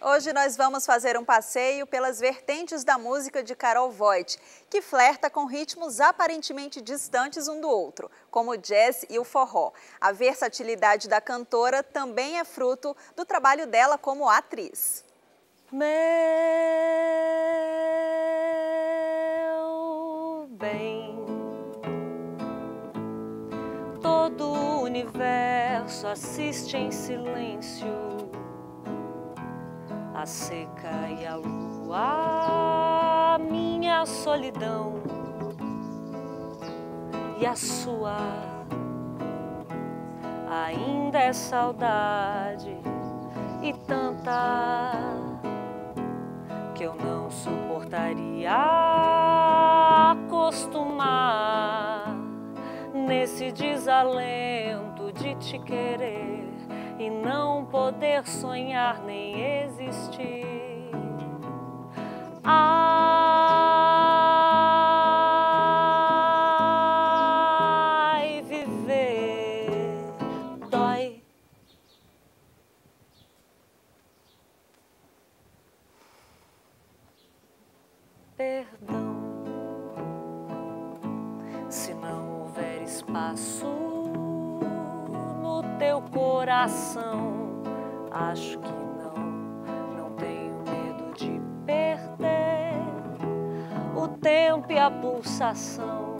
Hoje nós vamos fazer um passeio pelas vertentes da música de Carol Voit, que flerta com ritmos aparentemente distantes um do outro, como o jazz e o forró. A versatilidade da cantora também é fruto do trabalho dela como atriz. Meu bem, todo o universo assiste em silêncio a seca e a lua, a minha solidão e a sua. Ainda é saudade e tanta que eu não suportaria acostumar nesse desalento de te querer e não poder sonhar nem existir. Ai, viver dói. Perdão, se não houver espaço no teu coração, acho que não tenho medo de perder o tempo e a pulsação.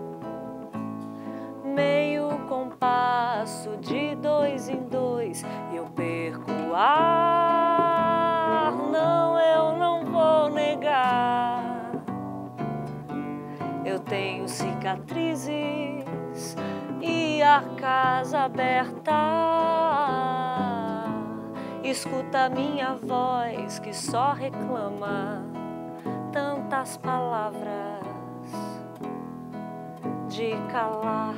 Meio compasso de dois em dois, eu perco o ar. Não, eu não vou negar. Eu tenho cicatrizes e a casa aberta. Escuta minha voz que só reclama tantas palavras de calar.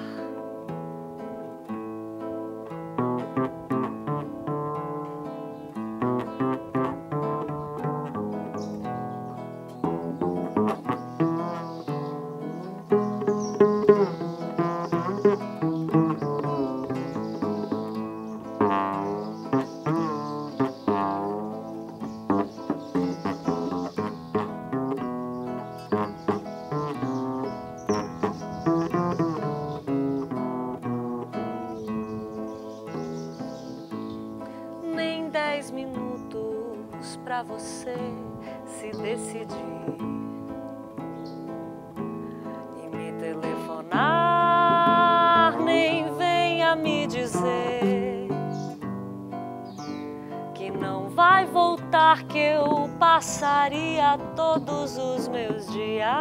Nem 10 minutos pra você se decidir e me telefonar, nem venha me dizer que não vai voltar, que eu passaria todos os meus dias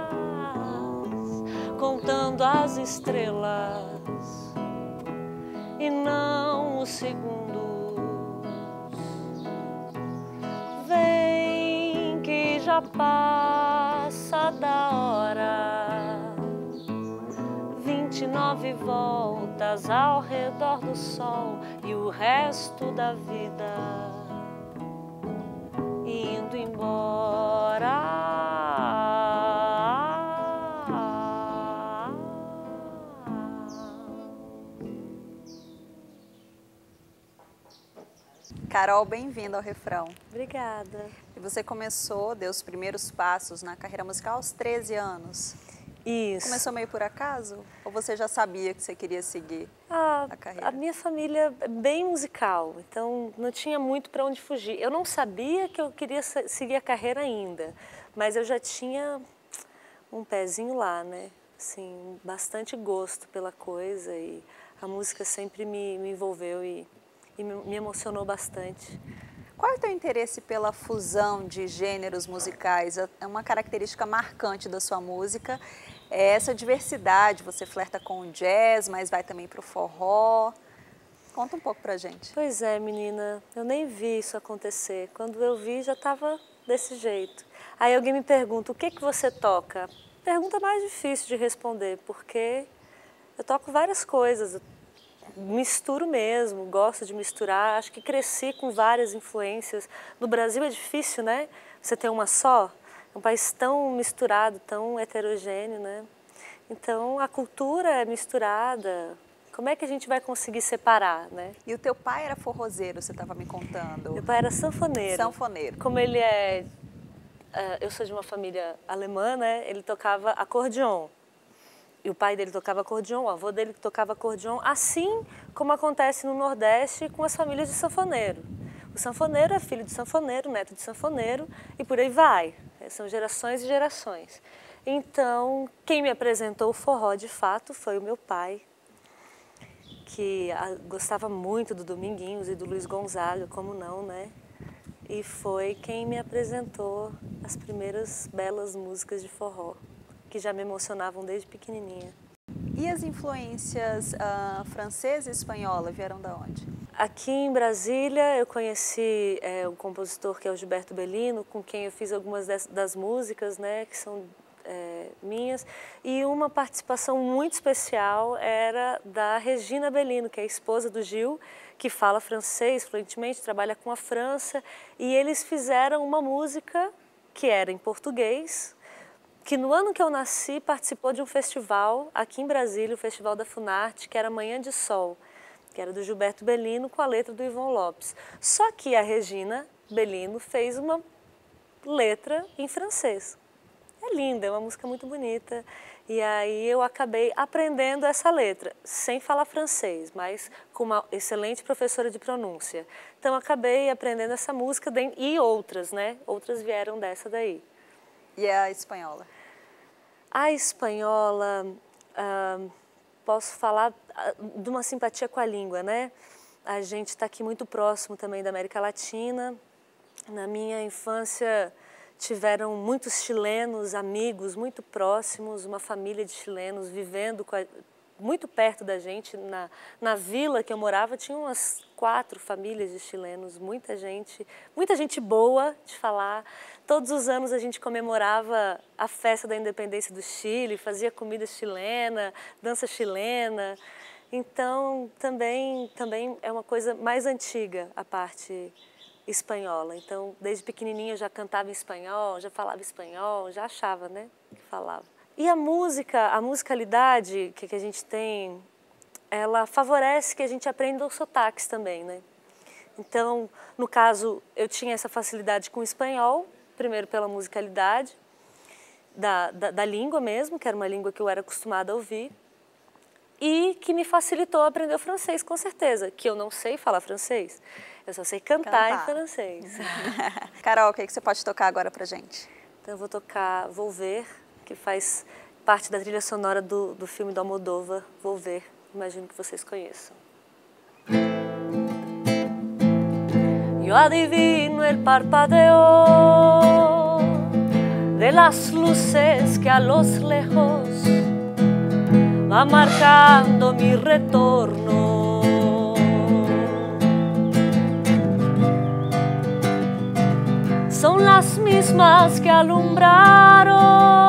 contando as estrelas e não os segundos. Vem que já passa da hora, 29 voltas ao redor do sol e o resto da vida indo embora. Carol, bem-vinda ao Refrão. Obrigada. E você deu os primeiros passos na carreira musical aos 13 anos. Isso. Começou meio por acaso? Ou você já sabia que você queria seguir a carreira? A minha família é bem musical, então não tinha muito para onde fugir. Eu não sabia que eu queria seguir a carreira ainda, mas eu já tinha um pezinho lá, né? Assim, bastante gosto pela coisa e a música sempre me envolveu e me emocionou bastante. Qual é o teu interesse pela fusão de gêneros musicais? É uma característica marcante da sua música, é essa diversidade. Você flerta com o jazz, mas vai também para o forró. Conta um pouco pra gente. Pois é, menina, eu nem vi isso acontecer. Quando eu vi, já estava desse jeito. Aí alguém me pergunta, o que você toca? Pergunta mais difícil de responder, porque eu toco várias coisas. Misturo mesmo, gosto de misturar, acho que cresci com várias influências. No Brasil é difícil, né? Você ter uma só, é um país tão misturado, tão heterogêneo, né? Então a cultura é misturada, Como é que a gente vai conseguir separar, né? E o teu pai era forrozeiro, você estava me contando. Meu pai era sanfoneiro. Sanfoneiro. Como ele é... eu sou de uma família alemã, né? Ele tocava acordeon. E o pai dele tocava acordeon, o avô dele tocava acordeon, assim como acontece no Nordeste com as famílias de sanfoneiro. O sanfoneiro é filho de sanfoneiro, neto de sanfoneiro e por aí vai. São gerações e gerações. Então, quem me apresentou o forró de fato foi o meu pai, que gostava muito do Dominguinhos e do Luiz Gonzaga, como não, né? E foi quem me apresentou as primeiras belas músicas de forró, que já me emocionavam desde pequenininha. E as influências francesa e espanhola vieram da onde? Aqui em Brasília eu conheci um compositor que é o Gilberto Bellino, com quem eu fiz algumas das músicas, né, que são minhas, e uma participação muito especial era da Regina Bellino, que é a esposa do Gil, que fala francês fluentemente, trabalha com a França, e eles fizeram uma música que era em português, que no ano que eu nasci participou de um festival aqui em Brasília, o Festival da Funarte, que era Manhã de Sol, que era do Gilberto Bellino com a letra do Ivon Lopes. Só que a Regina Bellino fez uma letra em francês. É linda, é uma música muito bonita. E aí eu acabei aprendendo essa letra, sem falar francês, mas com uma excelente professora de pronúncia. Então acabei aprendendo essa música e outras, né? Outras vieram dessa daí. E a espanhola? A espanhola, posso falar de uma simpatia com a língua, né? A gente está aqui muito próximo também da América Latina. Na minha infância tiveram muitos chilenos, amigos muito próximos, uma família de chilenos vivendo muito perto da gente. Na vila que eu morava tinha umas 4 famílias de chilenos, muita gente boa de falar. Todos os anos a gente comemorava a festa da independência do Chile, fazia comida chilena, dança chilena. Então também é uma coisa mais antiga a parte espanhola. Então desde pequenininha eu já cantava em espanhol, já falava espanhol, já achava, né, que falava. E a musicalidade que a gente tem, ela favorece que a gente aprenda os sotaques também, né? Então, no caso, eu tinha essa facilidade com o espanhol, primeiro pela musicalidade da língua mesmo, que era uma língua que eu era acostumada a ouvir, e que me facilitou aprender o francês, com certeza, que eu não sei falar francês, eu só sei cantar em francês. Carol, o que você pode tocar agora pra gente? Então eu vou tocar Volver, que faz parte da trilha sonora do filme do Almodóvar, Volver, imagino que vocês conheçam. Yo adivino el parpadeo de las luces que a los lejos va marcando mi retorno. Son las mismas que alumbraron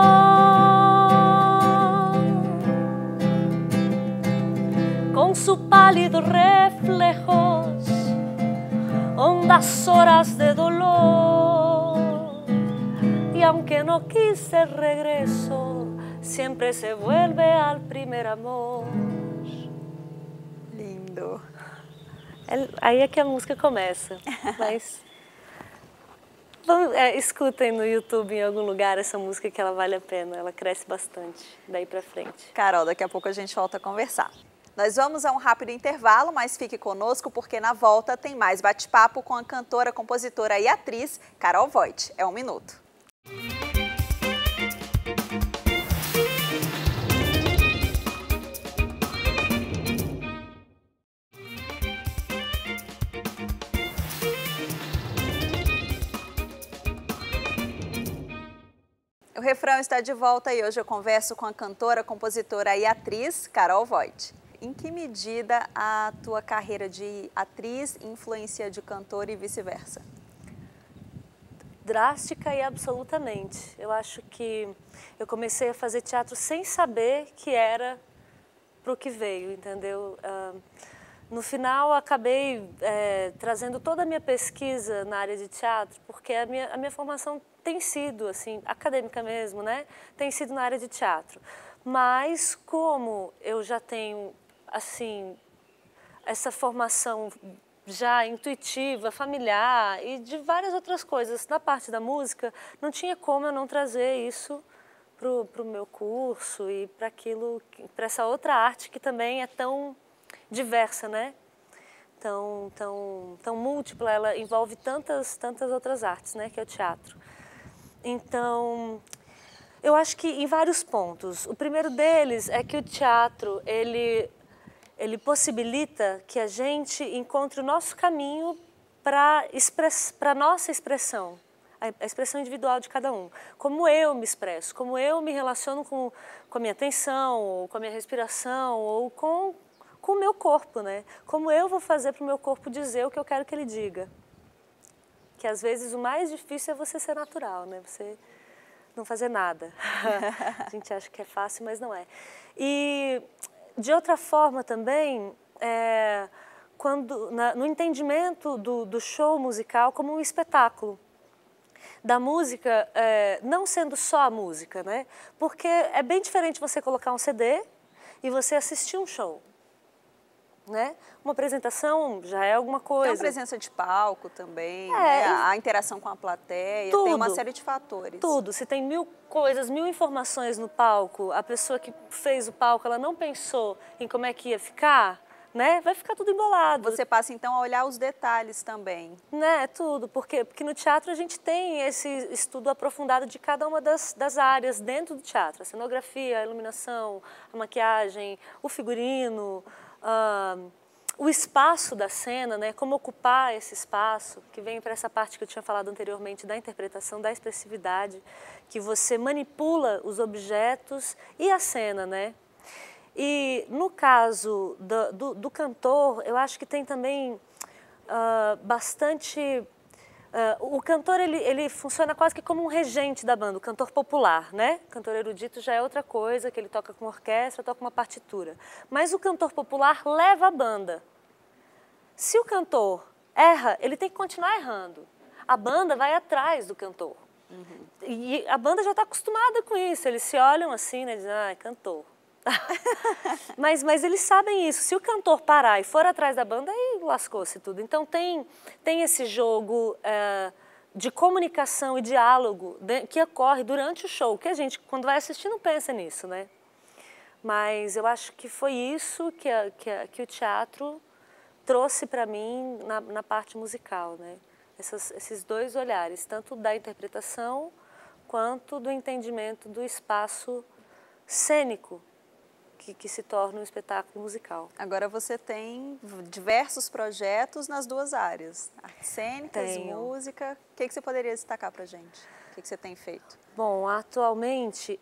con su pálido reflejos hondas horas de dolor, y aunque no quise regreso, siempre se vuelve al primer amor. Lindo. Aí é que a música começa, mas escutem no YouTube em algum lugar essa música que ela vale a pena, ela cresce bastante daí pra frente. Carol, daqui a pouco a gente volta a conversar. Nós vamos a um rápido intervalo, mas fique conosco porque na volta tem mais bate-papo com a cantora, compositora e atriz Carol Voit. É 1 minuto. O refrão está de volta e hoje eu converso com a cantora, compositora e atriz Carol Voit. Em que medida a tua carreira de atriz influencia de cantora e vice-versa? Drástica e absolutamente. Eu acho que eu comecei a fazer teatro sem saber que era pro que veio, entendeu? No final, acabei trazendo toda a minha pesquisa na área de teatro, porque a minha formação tem sido, assim, acadêmica mesmo, né? Tem sido na área de teatro. Mas como eu já tenho assim, essa formação já intuitiva, familiar e de várias outras coisas na parte da música, não tinha como eu não trazer isso para o meu curso e para essa outra arte que também é tão diversa, né? Tão múltipla, ela envolve tantas outras artes, né? Que é o teatro. Então, eu acho que em vários pontos. O primeiro deles é que o teatro, ele possibilita que a gente encontre o nosso caminho para a nossa expressão, a expressão individual de cada um. Como eu me expresso, como eu me relaciono com a minha atenção, ou com a minha respiração, ou com o meu corpo, né? Como eu vou fazer para o meu corpo dizer o que eu quero que ele diga. Que às vezes o mais difícil é você ser natural, né? Você não fazer nada. A gente acha que é fácil, mas não é. E de outra forma também, no entendimento do show musical como um espetáculo. Da música, não sendo só a música, né? Porque é bem diferente você colocar um CD e você assistir um show. Né? Uma apresentação já é alguma coisa. Tem a presença de palco também, né? A interação com a plateia, tudo, tem uma série de fatores. Tudo, se tem 1000 coisas, 1000 informações no palco, a pessoa que fez o palco, ela não pensou em como é que ia ficar, né? Vai ficar tudo embolado. Você passa então a olhar os detalhes também. Né, tudo, porque no teatro a gente tem esse estudo aprofundado de cada uma das áreas dentro do teatro. A cenografia, a iluminação, a maquiagem, o figurino, o espaço da cena, né? Como ocupar esse espaço, que vem para essa parte que eu tinha falado anteriormente da interpretação, da expressividade, que você manipula os objetos e a cena, né? E no caso do cantor, eu acho que tem também bastante... o cantor, ele funciona quase que como um regente da banda, o cantor popular, né? O cantor erudito já é outra coisa, que ele toca com orquestra, toca uma partitura. Mas o cantor popular leva a banda. Se o cantor erra, ele tem que continuar errando. A banda vai atrás do cantor. Uhum. E a banda já está acostumada com isso, eles se olham assim, né? Dizem, é cantor. mas eles sabem isso. Se o cantor parar e for atrás da banda, aí lascou-se tudo. Então tem esse jogo de comunicação e diálogo que ocorre durante o show, que a gente, quando vai assistir, não pensa nisso, né? Mas eu acho que foi isso que o teatro trouxe para mim na parte musical, né? Esses dois olhares, tanto da interpretação quanto do entendimento do espaço cênico que se torna um espetáculo musical. Agora você tem diversos projetos nas duas áreas, artes cênicas, música. O que você poderia destacar para a gente? O que você tem feito? Bom, atualmente,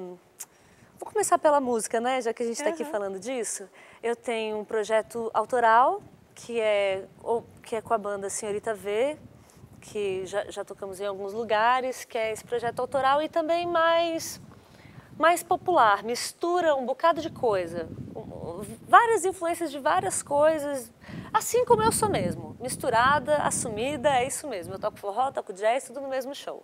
vou começar pela música, né? Já que a gente está aqui falando disso. Eu tenho um projeto autoral, que é com a banda Senhorita V, que já tocamos em alguns lugares, que é esse projeto autoral e também mais popular, mistura um bocado de coisa, várias influências de várias coisas, assim como eu sou mesmo, misturada, assumida, é isso mesmo. Eu toco forró, toco jazz, tudo no mesmo show.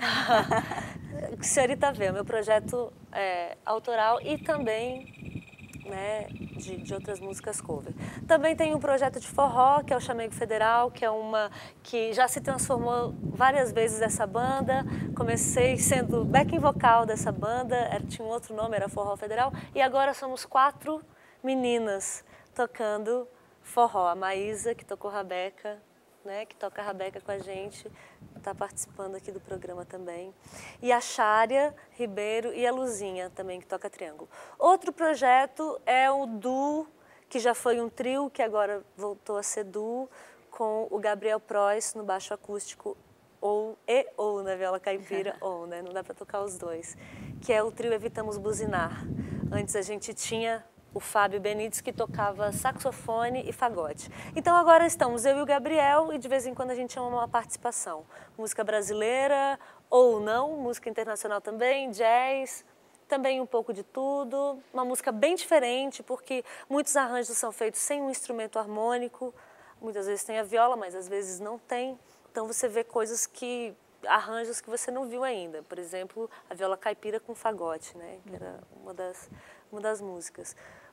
Senhorita V, meu projeto autoral e também, né, de outras músicas cover. Também tem um projeto de forró, que é o Chamego Federal, que já se transformou várias vezes essa banda. Comecei sendo backing vocal dessa banda, tinha um outro nome, era Forró Federal, e agora somos 4 meninas tocando forró. A Maísa, que tocou Rabeca, né, que toca a Rabeca com a gente, está participando aqui do programa também. E a Chária Ribeiro e a Luzinha também, que toca triângulo. Outro projeto é o duo, que já foi um trio, que agora voltou a ser duo, com o Gabriel Preuss no baixo acústico, ou na viola caipira, né? Não dá para tocar os dois. Que é o trio Evitamos Buzinar. Antes a gente tinha o Fábio Benites, que tocava saxofone e fagote. Então agora estamos eu e o Gabriel e de vez em quando a gente chama uma participação. Música brasileira ou não, música internacional também, jazz, também um pouco de tudo. Uma música bem diferente, porque muitos arranjos são feitos sem um instrumento harmônico. Muitas vezes tem a viola, mas às vezes não tem. Então você vê arranjos que você não viu ainda. Por exemplo, a viola caipira com fagote, né? Que era uma das músicas.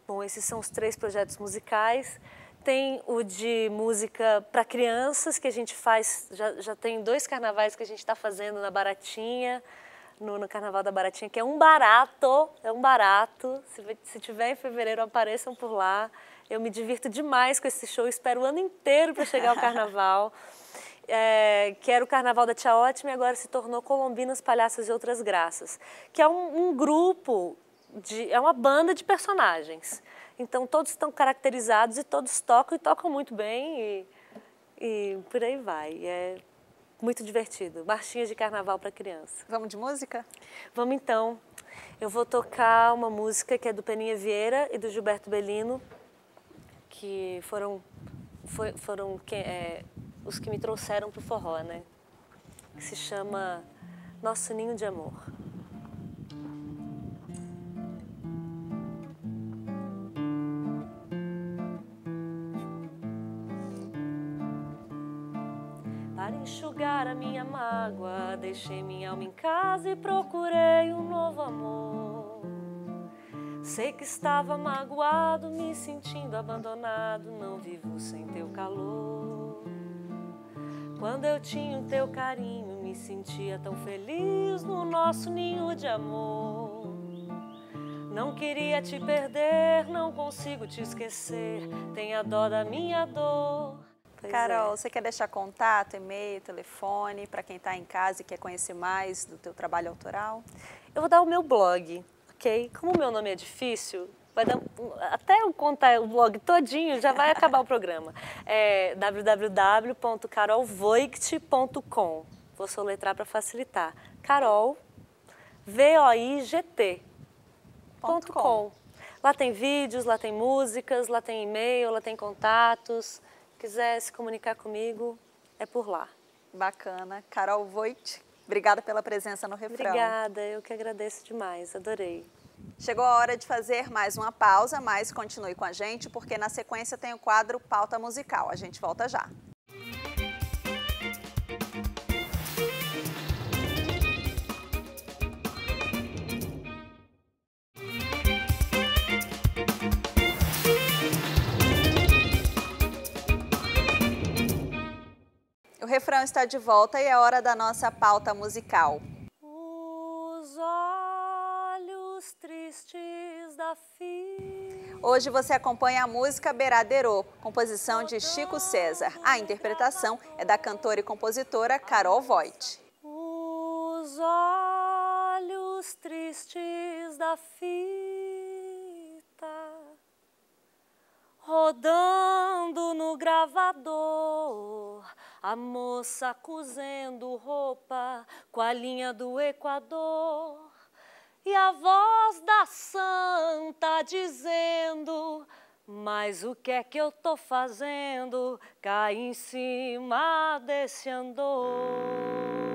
Bom, esses são os 3 projetos musicais. Tem o de música para crianças, que a gente faz, já tem 2 carnavais que a gente está fazendo na Baratinha, no Carnaval da Baratinha, que é um barato. Se tiver em fevereiro, apareçam por lá. Eu me divirto demais com esse show, espero o ano inteiro para chegar ao Carnaval. Que era o Carnaval da Tia Ótima e agora se tornou Colombinas, Palhaças e Outras Graças, que é um grupo, é uma banda de personagens. Então todos estão caracterizados e todos tocam e tocam muito bem e por aí vai. É muito divertido. Marchinhas de carnaval para criança. Vamos de música? Vamos então. Eu vou tocar uma música que é do Peninha Vieira e do Gilberto Bellino, que foram os que me trouxeram para o forró, né? Que se chama Nosso Ninho de Amor. Para enxugar a minha mágoa, deixei minha alma em casa e procurei um novo amor. Sei que estava magoado, me sentindo abandonado, não vivo sem teu calor. Quando eu tinha o teu carinho, me sentia tão feliz no nosso ninho de amor. Não queria te perder, não consigo te esquecer, tenha dó da minha dor. Carol, você quer deixar contato, e-mail, telefone, para quem está em casa e quer conhecer mais do teu trabalho autoral? Eu vou dar o meu blog, ok? Como o meu nome é difícil, vai dar, até eu contar o blog todinho, já vai acabar o programa. É www.carolvoigt.com. Vou soletrar para facilitar. Carol, VOIGT.com. Lá tem vídeos, lá tem músicas, lá tem e-mail, lá tem contatos. Quiser se comunicar comigo, é por lá. Bacana. Carol Voigt, obrigada pela presença no Refrão. Obrigada, eu que agradeço demais, adorei. Chegou a hora de fazer mais uma pausa, mas continue com a gente, porque na sequência tem o quadro Pauta Musical. A gente volta já. O Refrão está de volta e é hora da nossa pauta musical. Os olhos tristes da filha. Hoje você acompanha a música Beiraderô, composição de Chico César. A interpretação é da cantora e compositora Carol Voigt. Os olhos tristes da fita, rodando no gravador, a moça cozendo roupa com a linha do Equador. E a voz da santa dizendo: mas o que é que eu tô fazendo? Cai em cima desse andor.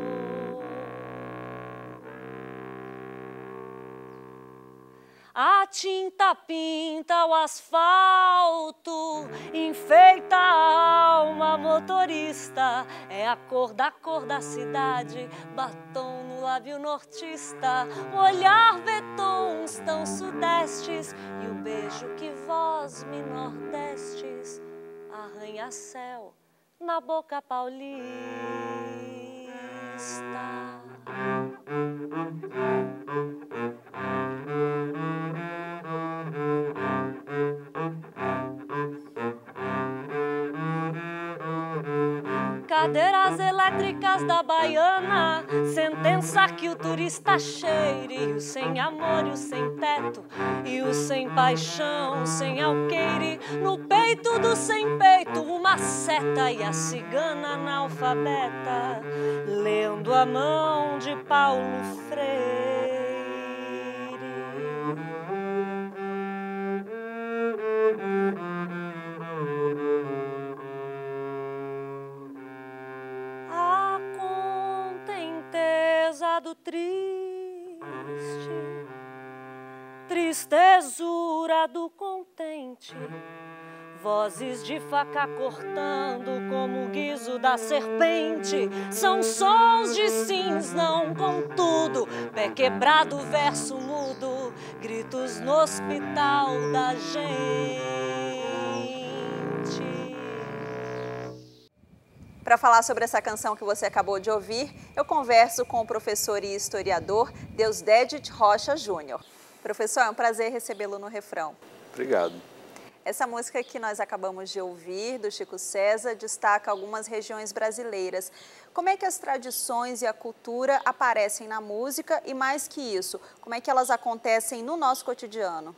A tinta pinta o asfalto, enfeita a alma motorista. É a cor da cidade, batom no lábio nortista. O olhar vê tons tão sudestes e o beijo que vós me nordestes. Arranha-céu na boca paulista. Cadeiras elétricas da Baiana, sentença que o turista cheire. O sem amor e o sem teto, e o sem paixão, sem alqueire. No peito do sem peito, uma seta e a cigana analfabeta, lendo a mão de Paulo Freire. Do triste, tristezura do contente, vozes de faca cortando como o guizo da serpente, são sons de sims não contudo, pé quebrado, verso mudo, gritos no hospital da gente. Para falar sobre essa canção que você acabou de ouvir, eu converso com o professor e historiador Deusdedit Rocha Júnior. Professor, é um prazer recebê-lo no Refrão. Obrigado. Essa música que nós acabamos de ouvir, do Chico César, destaca algumas regiões brasileiras. Como é que as tradições e a cultura aparecem na música e, mais que isso, como é que elas acontecem no nosso cotidiano?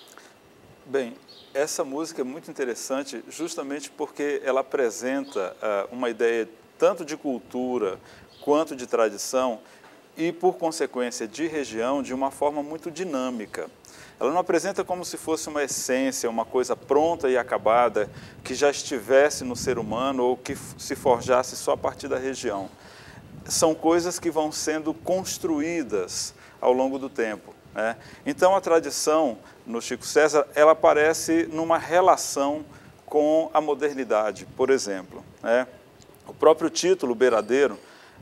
Bem, essa música é muito interessante justamente porque ela apresenta uma ideia tanto de cultura quanto de tradição e, por consequência, de região, de uma forma muito dinâmica. Ela não apresenta como se fosse uma essência, uma coisa pronta e acabada, que já estivesse no ser humano ou que se forjasse só a partir da região. São coisas que vão sendo construídas ao longo do tempo, né? Então, a tradição, no Chico César, ela aparece numa relação com a modernidade, por exemplo, né? O próprio título, Beiradeiro,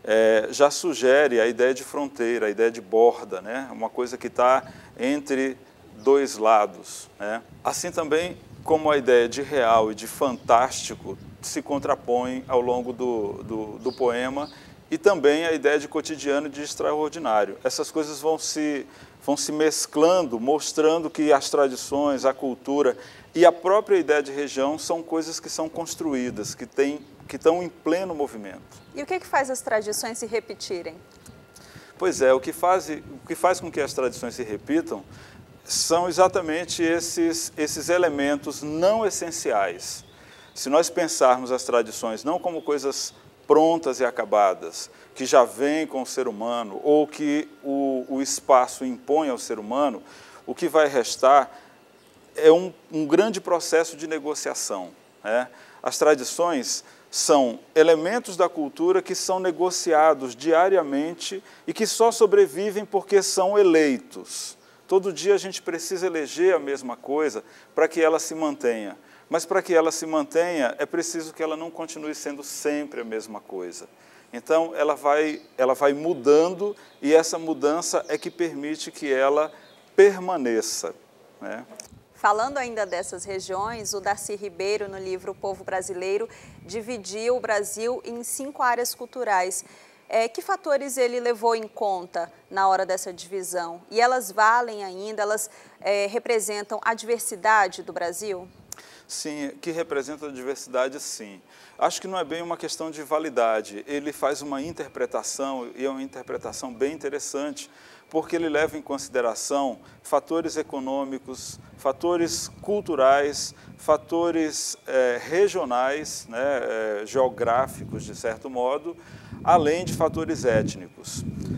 já sugere a ideia de fronteira, a ideia de borda, né? Uma coisa que está entre dois lados, né? Assim também como a ideia de real e de fantástico se contrapõem ao longo do poema, e também a ideia de cotidiano e de extraordinário. Essas coisas vão se mesclando, mostrando que as tradições, a cultura e a própria ideia de região são coisas que são construídas, que estão em pleno movimento. E o que faz as tradições se repetirem? Pois é, o que faz com que as tradições se repitam são exatamente esses elementos não essenciais. Se nós pensarmos as tradições não como coisas prontas e acabadas, que já vêm com o ser humano, ou que o espaço impõe ao ser humano, o que vai restar é um grande processo de negociação, né? As tradições são elementos da cultura que são negociados diariamente e que só sobrevivem porque são eleitos. Todo dia a gente precisa eleger a mesma coisa para que ela se mantenha. Mas para que ela se mantenha, é preciso que ela não continue sendo sempre a mesma coisa. Então, ela vai mudando, e essa mudança é que permite que ela permaneça, né? Falando ainda dessas regiões, o Darcy Ribeiro, no livro O Povo Brasileiro, dividiu o Brasil em 5 áreas culturais. Que fatores ele levou em conta na hora dessa divisão? E elas valem ainda, elas representam a diversidade do Brasil? Sim, que representa a diversidade, sim. Acho que não é bem uma questão de validade. Ele faz uma interpretação, e é uma interpretação bem interessante, porque ele leva em consideração fatores econômicos, fatores culturais, fatores regionais, né, geográficos, de certo modo, além de fatores étnicos.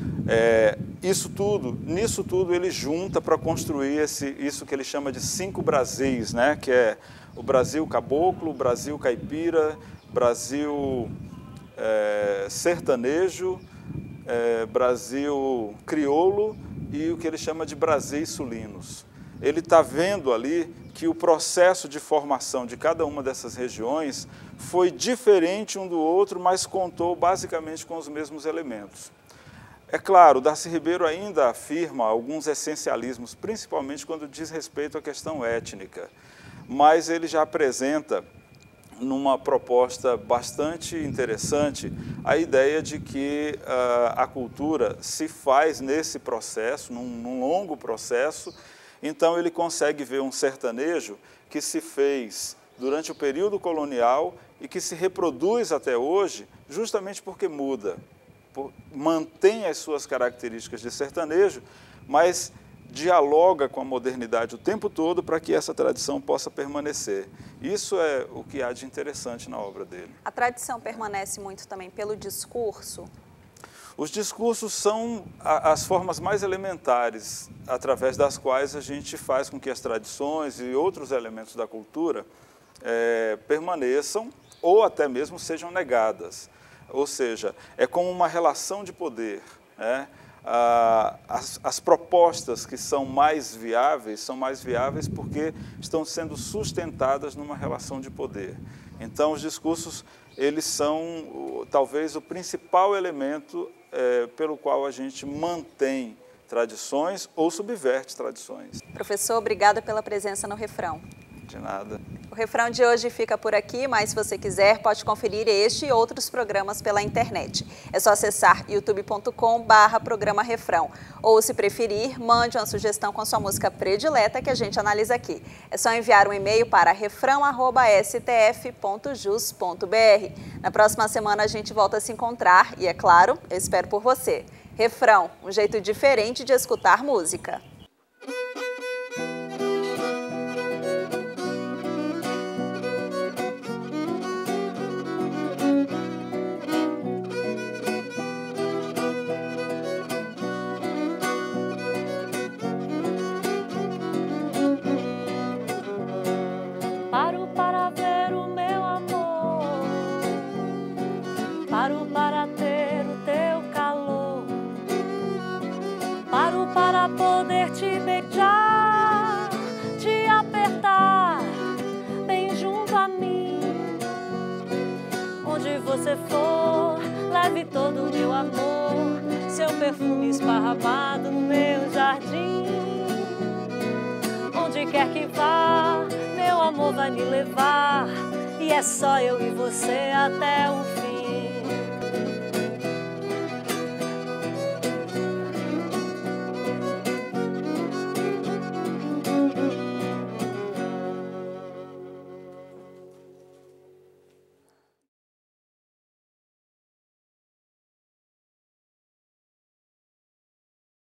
Nisso tudo ele junta para construir isso que ele chama de 5 Brasis, né, que é o Brasil caboclo, o Brasil caipira, Brasil sertanejo, Brasil crioulo e o que ele chama de Brasis sulinos. Ele está vendo ali que o processo de formação de cada uma dessas regiões foi diferente um do outro, mas contou basicamente com os mesmos elementos. É claro, Darcy Ribeiro ainda afirma alguns essencialismos, principalmente quando diz respeito à questão étnica, mas ele já apresenta, numa proposta bastante interessante, a ideia de que a cultura se faz nesse processo, num longo processo. Então ele consegue ver um sertanejo que se fez durante o período colonial e que se reproduz até hoje justamente porque muda, mantém as suas características de sertanejo, mas dialoga com a modernidade o tempo todo para que essa tradição possa permanecer. Isso é o que há de interessante na obra dele. A tradição permanece muito também pelo discurso? Os discursos são as formas mais elementares através das quais a gente faz com que as tradições e outros elementos da cultura permaneçam ou até mesmo sejam negadas. Ou seja, é como uma relação de poder, né? As propostas que são mais viáveis porque estão sendo sustentadas numa relação de poder. Então, os discursos, eles são talvez o principal elemento pelo qual a gente mantém tradições ou subverte tradições. Professor, obrigada pela presença no Refrão. De nada. O Refrão de hoje fica por aqui, mas se você quiser pode conferir este e outros programas pela internet. É só acessar youtube.com/programa Refrão. Ou, se preferir, mande uma sugestão com sua música predileta que a gente analisa aqui. É só enviar um e-mail para refrão@stf.jus.br. Na próxima semana a gente volta a se encontrar e, é claro, eu espero por você. Refrão, um jeito diferente de escutar música. Paro para ver o meu amor, paro para ter o teu calor, paro para poder te beijar, te apertar bem junto a mim. Onde você for, leve todo o meu amor, seu perfume esparramado no meu jardim. Onde quer que vá, meu amor vai me levar, e é só eu e você até o fim.